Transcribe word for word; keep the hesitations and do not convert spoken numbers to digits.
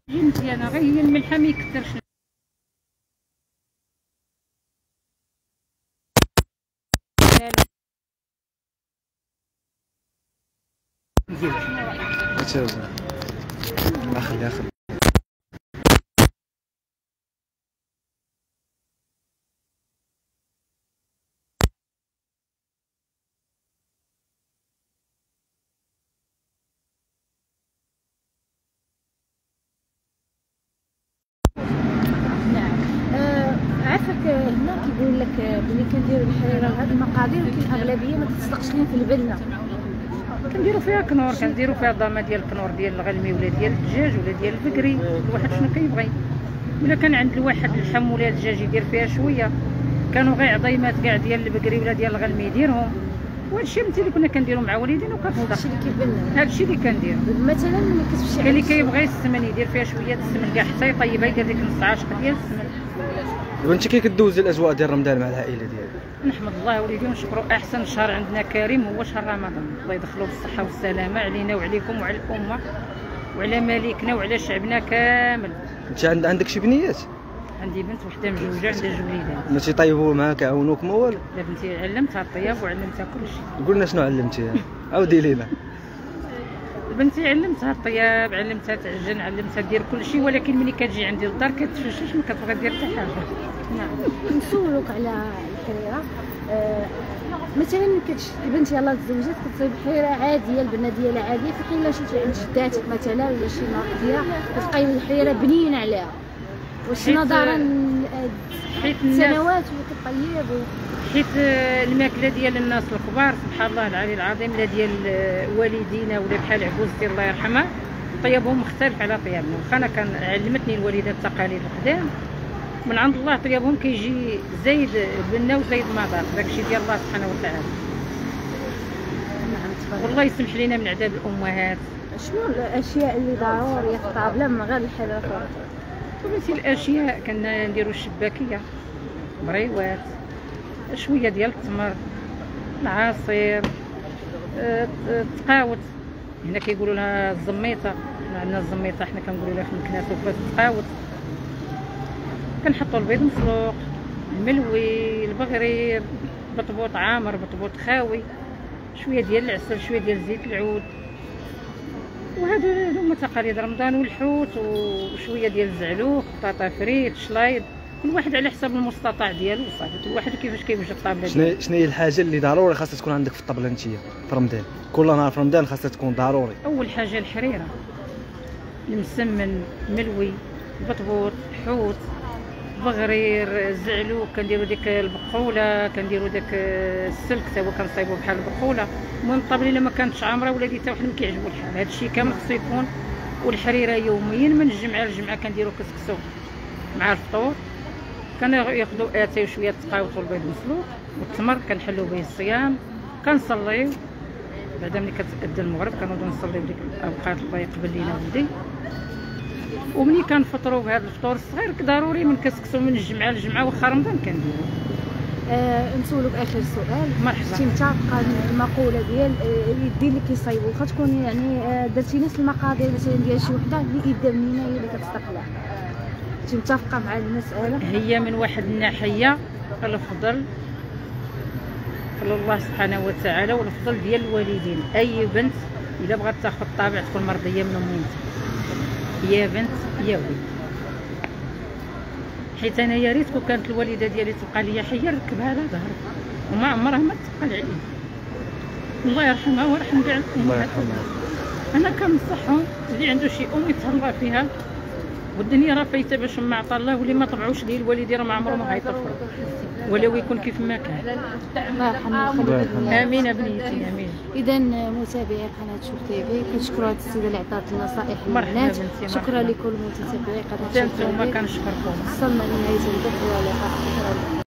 مزيانه غير هي الملحه ما يكثرش. مزيان اخلي اخلي عافاك هنا كيقول لك بلي كنديروا الحريره لهاد المقادير، ولكن الاغلبيه ما تتصدقش لين في البنه. كنديروا فيها كنور، كنديروا فيها ضامه ديال الكنور ديال الغلمي ولا ديال الدجاج ولا ديال البقري، الواحد شنو كيبغي. ولا كان عند الواحد اللحم ولا الدجاج يدير فيها شويه، كانوا غير عظيمات كاع ديال البقري ولا ديال الغلمي يديرهم. وهادشي مثل اللي كنا كنديروا مع والدين وكنصدق. هادشي اللي كيبان، هادشي اللي كندير. مثلا ملي كتمشي كاين اللي كيبغي السمن يدير فيها شويه السمن كاع حتى يطيبها، يدير ديك نص عاشق ديال السمن. دابا انت كي كدوزي الاجواء ديال رمضان مع العائله ديالك؟ نحمد الله وليدي ونشكروا. احسن شهر عندنا كريم هو شهر رمضان، الله يدخلوا بالصحه والسلامه علينا وعليكم وعلى الامه وعلى مليكنا وعلى شعبنا كامل. انت عندك شي بنيات؟ عندي بنت وحده مزوجه عندها جوج وليدات. ما تيطيبوا معاك يعاونوك ما والو؟ لا بنتي علمتها الطياب وعلمتها كل شيء. قلنا شنو علمتيها؟ عاودي لينا. بنتي علمتها الطياب، علمتها تعجن، علمتها دير كل شيء، ولكن ملي كتجي عندي للدار كتفشش ما كتبغي دير حتى حاجه. نعم. نسولوك على الحريره، آه مثلا ملي كتجي البنت يلاه تزوجات كتصايب حريره عاديه، البنه ديالها عاديه، في حين الا مشيتي عند جداتك مثلا ولا شي ناقديه كتلقاي الحريره بنينه عليها، واش نظرا حيت السنوات ولا كطيب؟ حيت الماكله ديال الناس الكبار سبحان الله العلي العظيم، لا ديال والدينا ولا بحال عجوزتي الله يرحمها طيبهم مختلف على طيابنا. واخا انا كان علمتني الوالده التقاليد القدام من عند الله، طيابهم كيجي زايد بنا وزايد مذاق، داكشي ديال الله سبحانه وتعالى. والله يسمح لينا من عذاب الامهات. شنو الاشياء اللي ضروريه في الطابله من غير الحريره فقط؟ بغيتي الاشياء كنا نديروا الشباكيه، بريوات، شويه ديال التمر، العصير، التقاوت، هنا كيقولوا لها الزميطه، عندنا الزميطه حنا كنقولوا لها في المكناس وفات التقاوت. كنحطوا البيض مسلوق، الملوي، البغرير، بطبوط عامر، بطبوط خاوي، شويه ديال العسل، شويه ديال زيت العود. وهادو هما تقاليد رمضان. والحوت وشويه ديال الزعلوك، بطاطا فريت، شلايض، كل واحد على حسب المستطاع ديالو وصافي، كل واحد كيفاش كيوجد الطابله. شنو شنو هي الحاجه اللي ضروري خاصها تكون عندك في الطابله نتيا في رمضان؟ كل نهار في رمضان خاصها تكون ضروري. اول حاجه الحريره، المسمن، ملوي، بطبوط، حوت، بغرير، الزعلوك، كنديروا ديك البقوله، كنديروا داك السلك تا هو كنصايبوه بحال البقوله. المهم الطابله الا ما كانتش عامره ولا ديتها واحد ما كيعجبو الحال، هادشي كامل خصو يكون. والحريره يوميا من الجمعه للجمعه كنديروا كسكسو مع الفطور، كناخذوا اتاي وشويه التقاوت والبيض مسلوق والتمر، كنحلوا به الصيام، كنصليو بعدا ملي كتأذى المغرب كنوضوا نصليو ديك الاوقات الله يقبل لينا ولدي. ومني كنفطروا بهذا الفطور الصغير ضروري من كسكسو من الجمعه للجمعه، واخا رمضان كنديروا. آه نسولك اخر سؤال. مرحبا. كنتي متفقه المقوله ديال اليدين اللي كيصايبوا، واخا تكون يعني آه درتي نفس المقادير مثلا ديال شي وحده اللي يدها منينه هي اللي كتستقلع، كنتي متفقه مع المساله؟ هي من واحد الناحيه الافضل الله سبحانه وتعالى والافضل ديال الوالدين. اي بنت الا بغات تاخذ طابع تكون مرضيه من اميمتها، يا بنت يا ولد. حيت انا يا ريت كون كانت الوالده ديالي تبقى ليا حيه نركبها على ظهري وما عمرها ما تبقى عليا، الله يرحمها ويرحم كاع الامهات. انا كنصحهم اللي عنده شي ام يتهلا فيها، والدنيا راه فايته باش ما عطا الله، واللي ما طبعوش ليه الوالدين راه ما عمرهم ما غيطفروا ولو يكون كيف ما كان. الله يرحمه. امين بنيتي امين. اذا متابعي قناه شوف تي في كنشكروا هذه السيده اللي عطات النصائح للبنات. شكرا لكل متابعي قناه شوف تي في. انتم كنشكركم. وصلنا لنهايه الفيديو، والى اللقاء.